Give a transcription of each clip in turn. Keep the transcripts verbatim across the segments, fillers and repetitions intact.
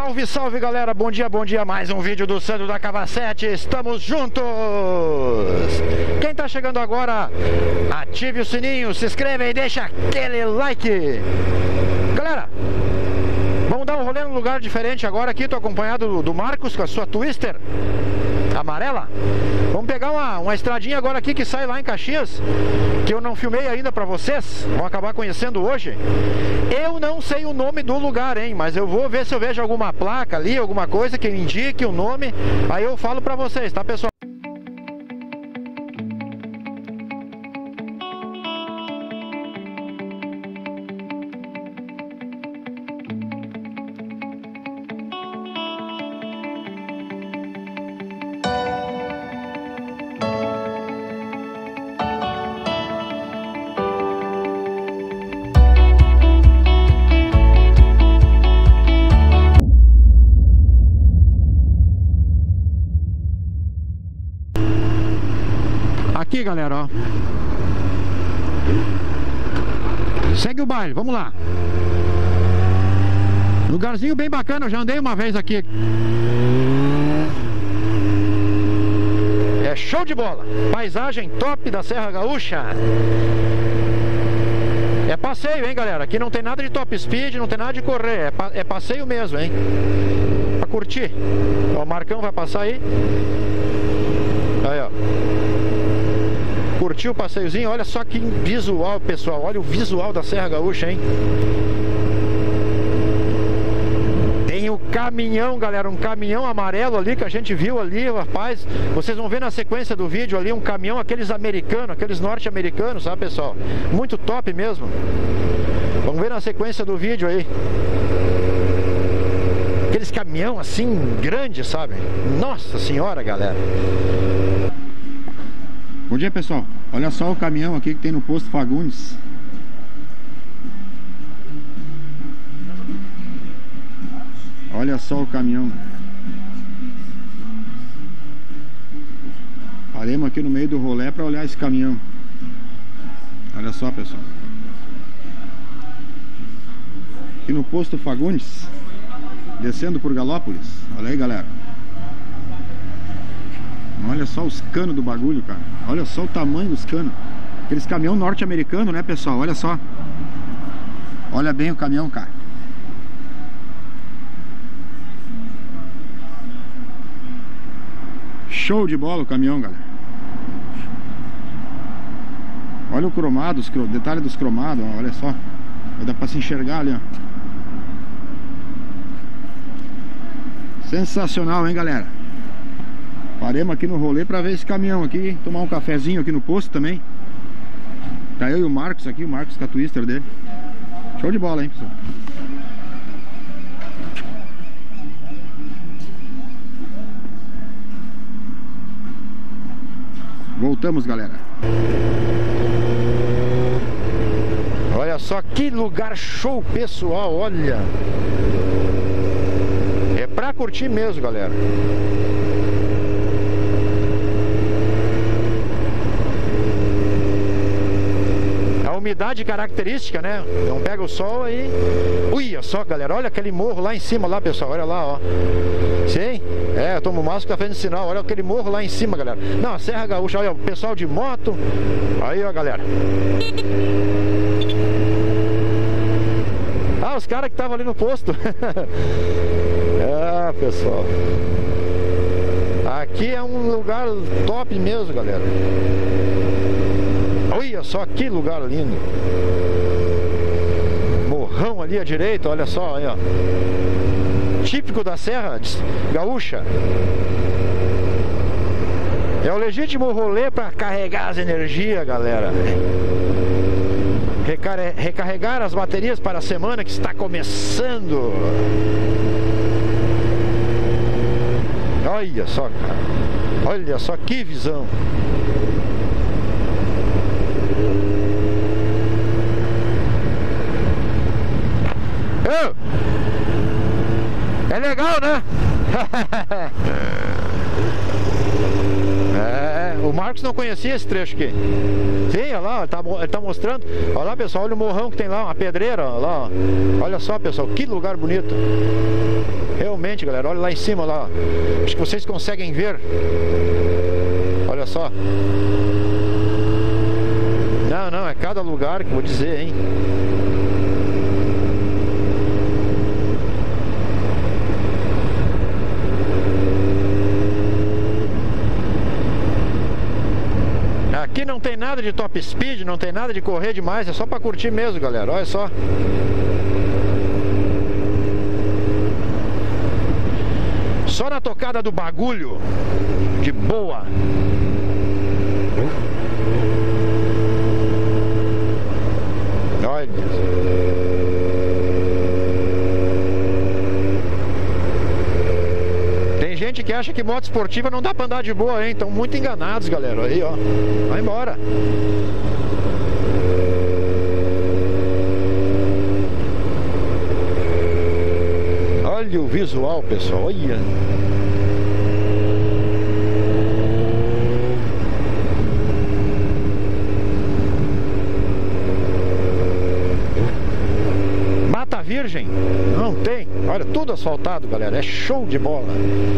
Salve, salve galera, bom dia, bom dia, mais um vídeo do Sandro da Cava sete, estamos juntos! Quem tá chegando agora, ative o sininho, se inscreve e deixa aquele like! Galera, vamos dar um rolê num lugar diferente agora aqui, tô acompanhado do, do Marcos com a sua Twister amarela. Vamos pegar uma, uma estradinha agora aqui que sai lá em Caxias, que eu não filmei ainda pra vocês, vão acabar conhecendo hoje. Eu não sei o nome do lugar, hein, mas eu vou ver se eu vejo alguma placa ali, alguma coisa que indique o nome, aí eu falo pra vocês, tá pessoal? Aqui galera, ó, segue o baile, vamos lá. Lugarzinho bem bacana, eu já andei uma vez aqui. É show de bola, paisagem top da Serra Gaúcha. É passeio, hein galera, aqui não tem nada de top speed, não tem nada de correr, é, pa é passeio mesmo, hein, pra curtir. Ó, o Marcão vai passar aí. Aí ó, curtiu o passeiozinho, olha só que visual pessoal, olha o visual da Serra Gaúcha, hein. Tem o caminhão galera, um caminhão amarelo ali que a gente viu ali, rapaz. Vocês vão ver na sequência do vídeo ali um caminhão, aqueles americanos, aqueles norte-americanos, sabe pessoal, muito top mesmo. Vamos ver na sequência do vídeo aí aqueles caminhão assim, grande, sabe, nossa senhora galera. Bom dia pessoal, olha só o caminhão aqui que tem no posto Fagundes. Olha só o caminhão. Paremos aqui no meio do rolê para olhar esse caminhão. Olha só pessoal, aqui no posto Fagundes, descendo por Galópolis. Olha aí galera, olha só os canos do bagulho, cara. Olha só o tamanho dos canos. Aqueles caminhão norte-americano, né, pessoal? Olha só. Olha bem o caminhão, cara. Show de bola o caminhão, galera. Olha o cromado, os detalhes dos cromados, ó, olha só. Vai dar pra se enxergar ali, ó. Sensacional, hein, galera? Paremos aqui no rolê pra ver esse caminhão aqui, tomar um cafezinho aqui no posto também. Tá eu e o Marcos aqui, o Marcos com a Twister dele. Show de bola, hein, pessoal. Voltamos, galera. Olha só que lugar show, pessoal, olha. É pra curtir mesmo, galera. Umidade característica, né? Então pega o sol aí. Ui, só galera, olha aquele morro lá em cima lá, pessoal, olha lá, ó. Sim? É, eu tomo o máximo café de sinal, olha aquele morro lá em cima, galera. Não, a Serra Gaúcha, olha o pessoal de moto. Aí, ó, galera. Ah, os caras que estavam ali no posto. É, pessoal. Aqui é um lugar top mesmo, galera. Olha só que lugar lindo. Morrão ali à direita, olha só, aí, ó. Típico da Serra Gaúcha. É o legítimo rolê para carregar as energias, galera. Recar- recarregar as baterias para a semana que está começando. Olha só, cara. Olha só que visão. É legal, né? É, o Marcos Marcos não conhecia esse trecho aqui. Sim, olha lá, ele tá, ele tá mostrando. Olha lá, pessoal, olha o morrão que tem lá, uma pedreira, olha lá, ó. Olha só, pessoal, que lugar bonito. Realmente, galera, olha lá em cima, lá. Acho que vocês conseguem ver. Olha só. Não, não, é cada lugar que eu vou dizer, hein. Aqui não tem nada de top speed, não tem nada de correr demais, é só pra curtir mesmo, galera, olha só. Só na tocada do bagulho, de boa. Olha. Tem gente que acha que moto esportiva não dá pra andar de boa, hein? Estão muito enganados, galera. Aí, ó. Vai embora. Olha o visual, pessoal. Olha. Mata Virgem? Não tem. Olha, tudo asfaltado, galera. É show de bola.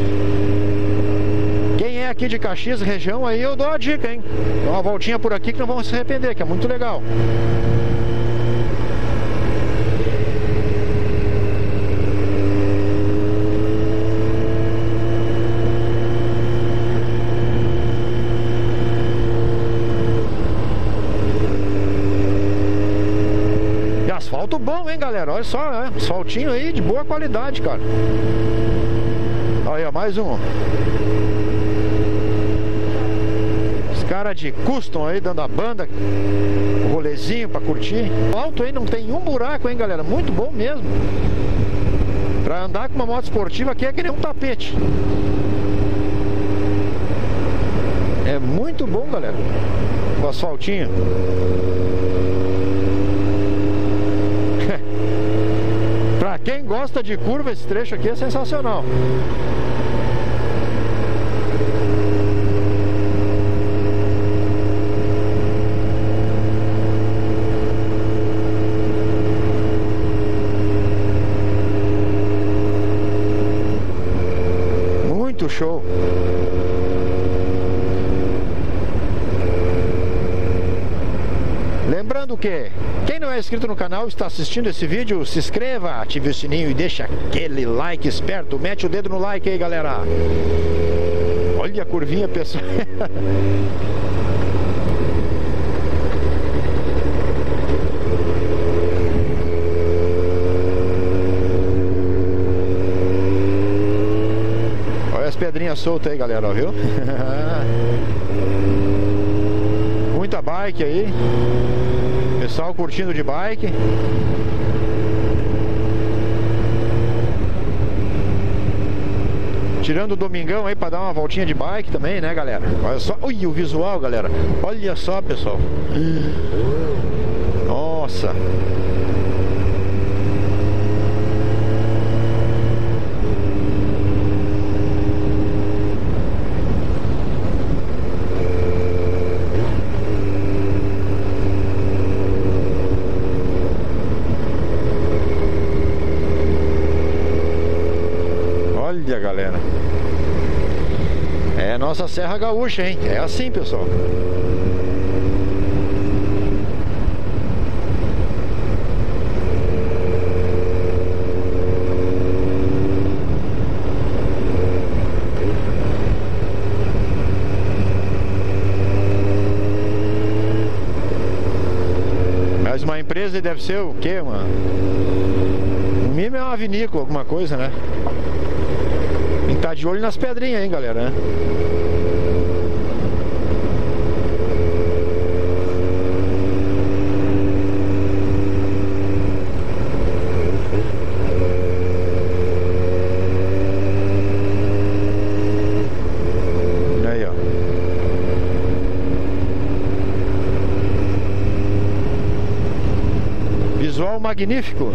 Quem é aqui de Caxias, região, aí eu dou a dica, hein? Dá uma voltinha por aqui que não vão se arrepender, que é muito legal. Asfalto bom, hein, galera? Olha só, né? Asfaltinho aí de boa qualidade, cara. Aí, ó, mais um. Os caras de custom aí dando a banda, um rolezinho pra curtir. O alto aí não tem um buraco, hein, galera? Muito bom mesmo. Pra andar com uma moto esportiva aqui é que nem um tapete. É muito bom, galera. O asfaltinho. Pra quem gosta de curva, esse trecho aqui é sensacional. Muito show. Lembrando que quem não é inscrito no canal, está assistindo esse vídeo, se inscreva, ative o sininho e deixa aquele like esperto. Mete o dedo no like aí, galera. Olha a curvinha, pessoal. Olha as pedrinhas soltas aí, galera, viu? Muita bike aí. Pessoal curtindo de bike. Tirando o domingão aí pra dar uma voltinha de bike também, né, galera? Olha só, ui, o visual, galera. Olha só, pessoal. Nossa. Olha, galera. É nossa Serra Gaúcha, hein? É assim, pessoal. Mas uma empresa deve ser o quê, mano? O mínimo é uma vinícola, alguma coisa, né? Tem que estar de olho nas pedrinhas, hein, galera, né? Aí, ó. Visual magnífico.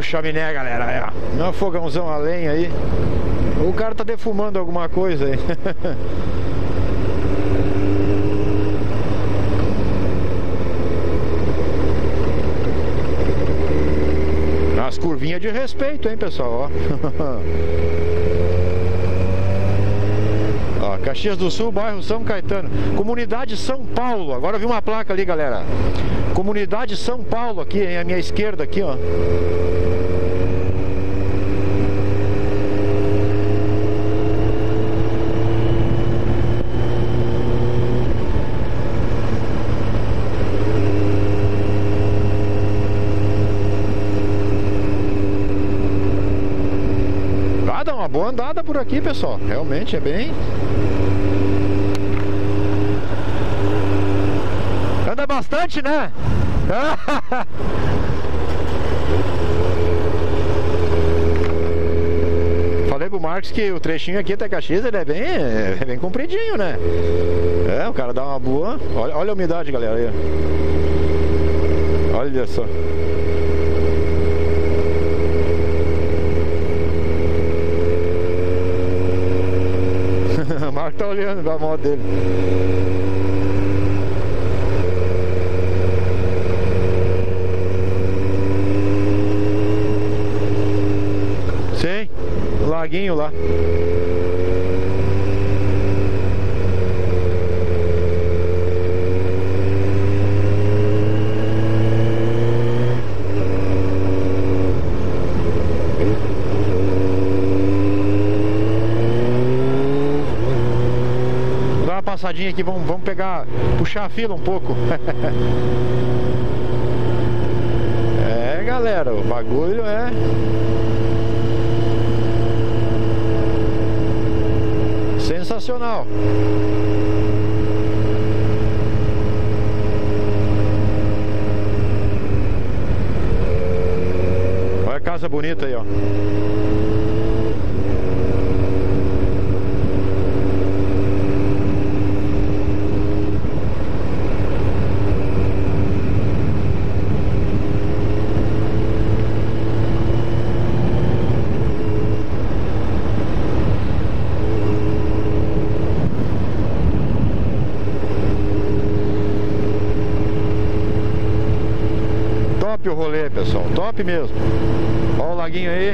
chaminé, galera. É um fogãozão a lenha aí. O cara tá defumando alguma coisa aí. As curvinhas de respeito, hein, pessoal, ó. Ó, Caxias do Sul, bairro São Caetano, Comunidade São Paulo. Agora eu vi uma placa ali, galera. Comunidade São Paulo aqui, hein, à minha esquerda aqui, ó. Boa andada por aqui, pessoal. Realmente é bem... Anda bastante, né? Falei pro Marcos que o trechinho aqui até Caxias ele é bem, é bem compridinho, né? É, o cara dá uma boa... Olha, olha a umidade, galera, aí. Olha só. O Marco tá olhando pra moto dele. Sim, o laguinho lá. Passadinha aqui, vamos, vamos pegar, puxar a fila um pouco. É, galera, o bagulho é... sensacional. Olha a casa bonita aí, ó. Top o rolê, pessoal, top mesmo. Olha o laguinho aí.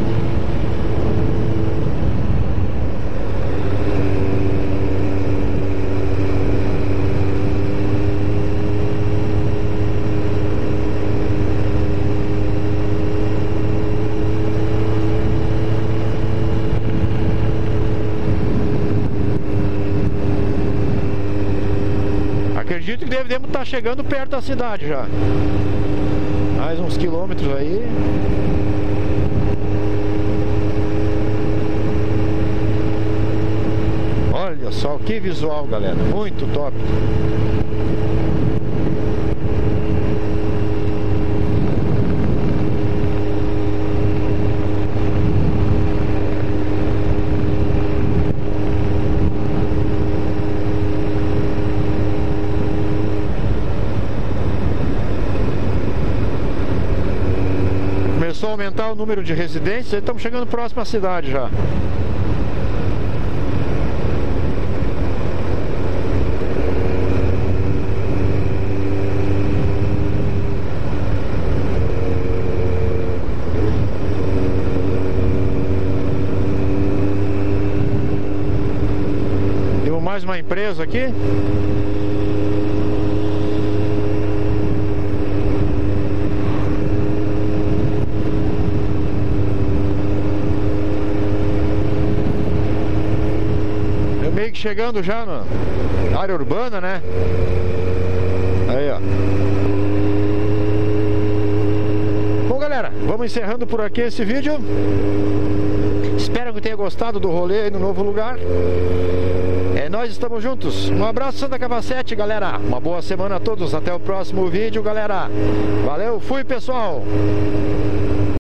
Acredito que devemos estar chegando perto da cidade já. Mais uns quilômetros aí. Olha só que visual, galera. Muito top. Começou a aumentar o número de residentes, estamos chegando próximo à cidade já. Temos mais uma empresa aqui. Meio que chegando já na área urbana, né? Aí, ó. Bom, galera, vamos encerrando por aqui esse vídeo. Espero que tenha gostado do rolê aí no novo lugar. É, nós estamos juntos. Um abraço, Santa Capacete, galera. Uma boa semana a todos. Até o próximo vídeo, galera. Valeu, fui, pessoal.